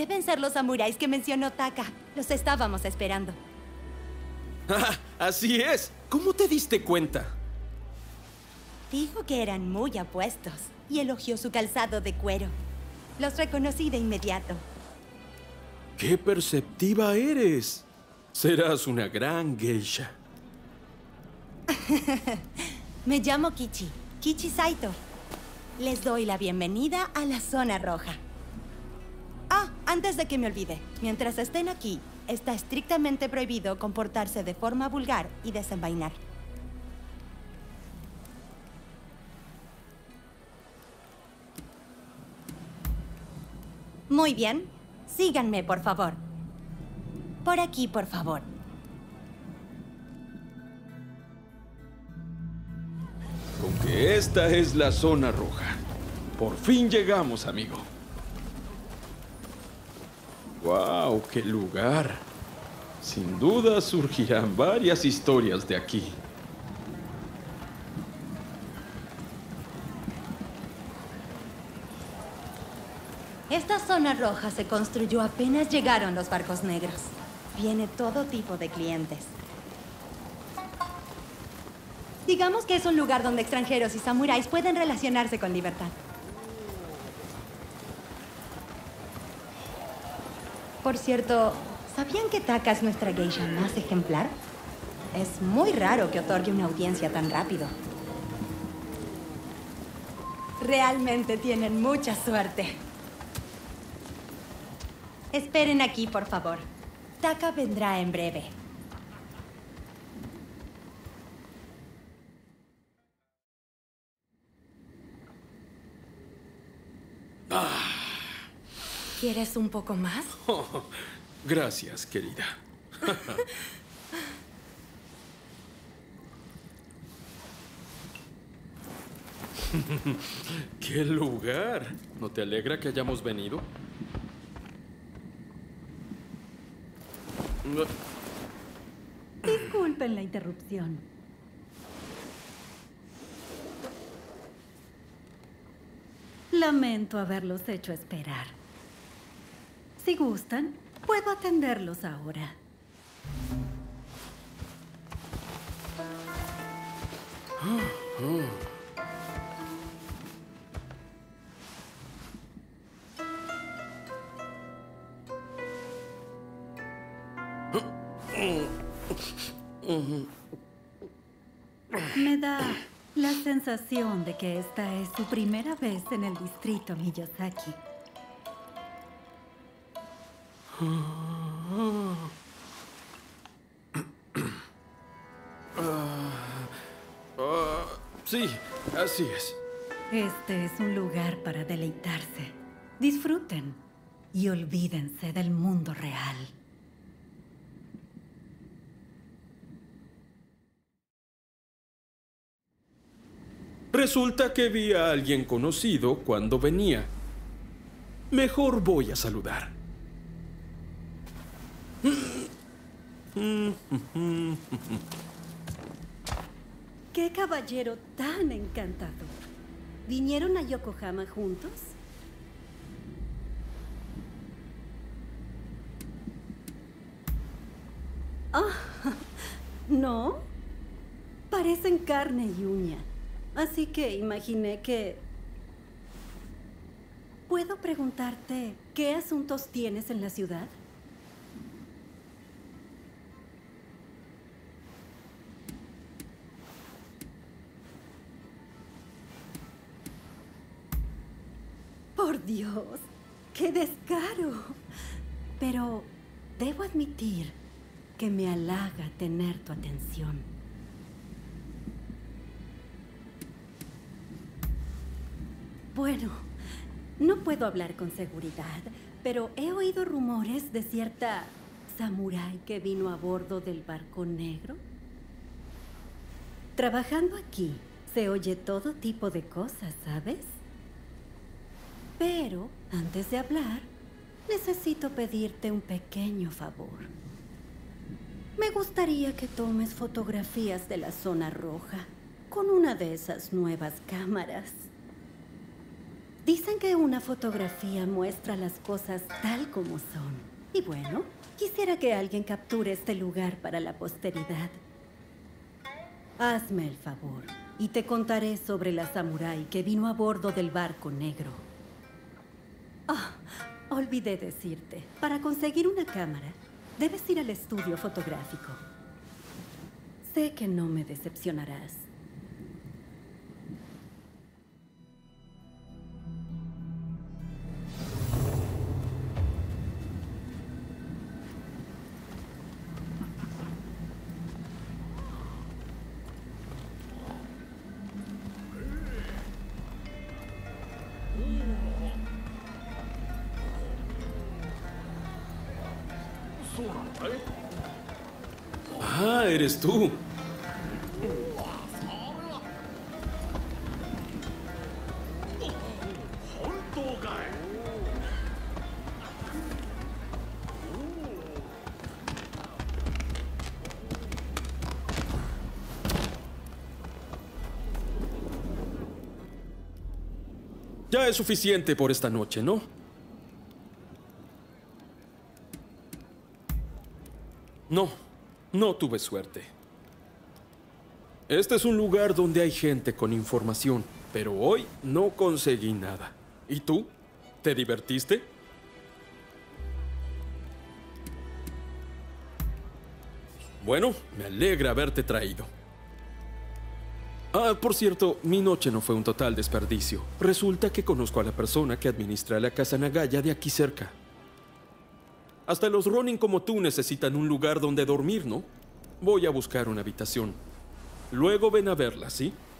Deben ser los samuráis que mencionó Taka. Los estábamos esperando. Ah, así es. ¿Cómo te diste cuenta? Dijo que eran muy apuestos y elogió su calzado de cuero. Los reconocí de inmediato. ¡Qué perceptiva eres! Serás una gran geisha. Me llamo Kichi. Kichi Saito. Les doy la bienvenida a la zona roja. Ah, antes de que me olvide, mientras estén aquí, está estrictamente prohibido comportarse de forma vulgar y desenvainar. Muy bien. Síganme, por favor. Por aquí, por favor. Con que esta es la zona roja. Por fin llegamos, amigo. ¡Wow! ¡Qué lugar! Sin duda surgirán varias historias de aquí. Esta zona roja se construyó apenas llegaron los barcos negros. Viene todo tipo de clientes. Digamos que es un lugar donde extranjeros y samuráis pueden relacionarse con libertad. Por cierto, ¿sabían que Taka es nuestra geisha más ejemplar? Es muy raro que otorgue una audiencia tan rápido. Realmente tienen mucha suerte. Esperen aquí, por favor. Taka vendrá en breve. ¿Quieres un poco más? Oh, gracias, querida. ¡Qué lugar! ¿No te alegra que hayamos venido? Disculpen la interrupción. Lamento haberlos hecho esperar. Si gustan, puedo atenderlos ahora. Me da la sensación de que esta es su primera vez en el distrito Miyazaki. Sí, así es. Este es un lugar para deleitarse. Disfruten y olvídense del mundo real. Resulta que vi a alguien conocido cuando venía. Mejor voy a saludar. ¡Qué caballero tan encantador! ¿Vinieron a Yokohama juntos? Ah, ¿no? Parecen carne y uña. Así que imaginé que... ¿Puedo preguntarte qué asuntos tienes en la ciudad? ¡Por Dios! ¡Qué descaro! Pero debo admitir que me halaga tener tu atención. Bueno, no puedo hablar con seguridad, pero he oído rumores de cierta samurái que vino a bordo del barco negro. Trabajando aquí, se oye todo tipo de cosas, ¿sabes? Pero, antes de hablar, necesito pedirte un pequeño favor. Me gustaría que tomes fotografías de la zona roja con una de esas nuevas cámaras. Dicen que una fotografía muestra las cosas tal como son. Y bueno, quisiera que alguien capture este lugar para la posteridad. Hazme el favor y te contaré sobre la samurái que vino a bordo del barco negro. Olvidé decirte, para conseguir una cámara, debes ir al estudio fotográfico. Sé que no me decepcionarás. Ah, eres tú. Ya es suficiente por esta noche, ¿no? No tuve suerte. Este es un lugar donde hay gente con información, pero hoy no conseguí nada. ¿Y tú? ¿Te divertiste? Bueno, me alegra haberte traído. Ah, por cierto, mi noche no fue un total desperdicio. Resulta que conozco a la persona que administra la casa Nagaya de aquí cerca. Hasta los Ronin como tú necesitan un lugar donde dormir, ¿no? Voy a buscar una habitación. Luego ven a verla, ¿sí?